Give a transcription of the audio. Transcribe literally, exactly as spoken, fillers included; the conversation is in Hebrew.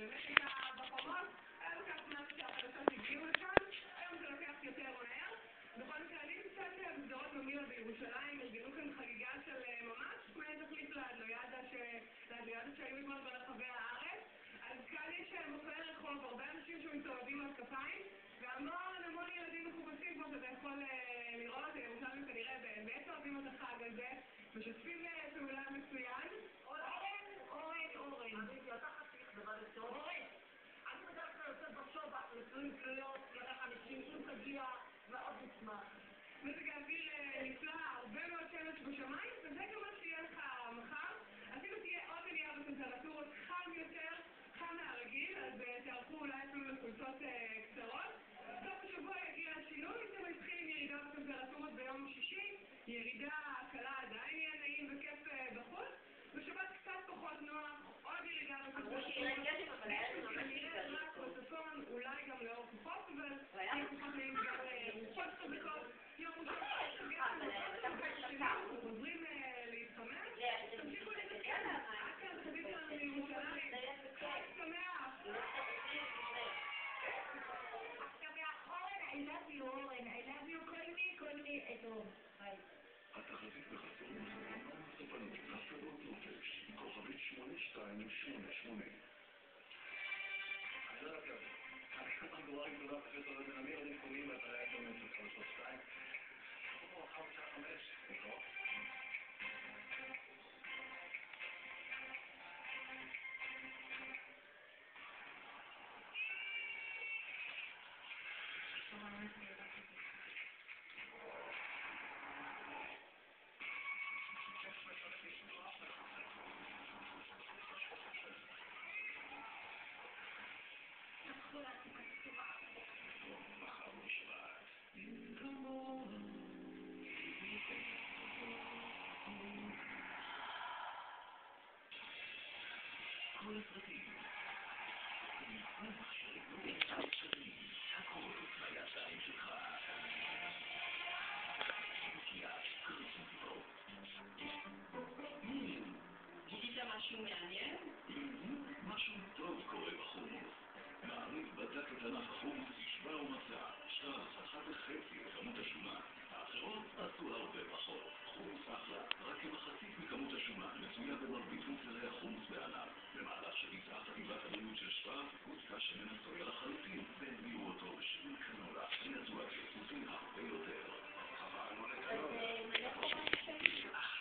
באמת הייתה בחומות, היה לוקח משהו שהחדשות הגיעו לשם, היום זה לוקח יותר מהר. בכל מקרה, אני קצת בסדרות ממילה בירושלים, ארגנו כאן חגיגה של ממש, מעין תחליף לאדלוידה שהיו אתמול ברחבי הארץ. אז כאן יש מופעי רחוב, הרבה אנשים שמסתובבים על כפיים, והמון המון ילדים מכובסים, כמו שאתה יכול לראות, ירושלים כנראה באמת אוהבים את החג הזה, משתפים פעולה מצוין. אורן, אורן, אורן. אני אתה חתיך דבר יותר. אורן, אני בדרך כלל יוצא בשובע, לפעמים קריאות, ירח אנשים, אם תגיע, מאוד נשמח. מזג האוויר נפלא, הרבה מאוד שמש בשמיים, וזה גם מה שיהיה לך מחר. אפילו תהיה עוד עלייה בטמפרטורות, חם יותר, חם מהרגיל, אז תערכו אולי אפילו לחולצות קצרות. בסוף השבוע יגיע השינוי, זה מתחיל עם ירידה בטמפרטורות ביום שישי, ירידה קלה עדיין יהיה נעים וכיף בחוץ. בשבת קצת פחות נוח, עוד ירידה בטמפרטורות. כנראה רק בצפון, אולי גם לאור כוחות, אבל יהיה פחות נעים גם רוחות חזקות. יום אנחנו חוזרים להתחמם, תמשיכו להתקן, עד כאן חזית שלנו לירושלים. חג שמח! חג שמח, אורן, I love you, אורן, I love you, call me, call me, אתו, ביי. התחזית בחסות מנוע ספנות הפקדות נופש, כוכבית שמונה שתיים שמונה שמונה. אני לא יודעת לזה. אני המגורה הגדולה פרופסור בן אמיר, אני קוראים באתרי האינטרנט של חדשות שתיים. שבוע אחר בשעה חמש, נקרא. מחר בשבת. כל הפרטים. מגוון מכשירים אפשריים. הכל בידיים שלך. מוקיע קריסטיפו. גידית משהו מעניין? משהו טוב קורה בחומוס. מעריב בדק את ענף החומוס, השווה ומצא, שטרס אחת וחצי לכמות השומן. האחרות עשו הרבה פחות. חומוס אחלה, רק כמחצית מכמות השומן, מצויה במרבית מוצרי החומוס בענף. במהלך שביצעה חטיבת הבריאות של שטרס, בודקה שמן הסויה לחלוטין, והביאו אותו בשמן קנולה, שנטוע כסוסים הרבה יותר. אבל לא לקנולה.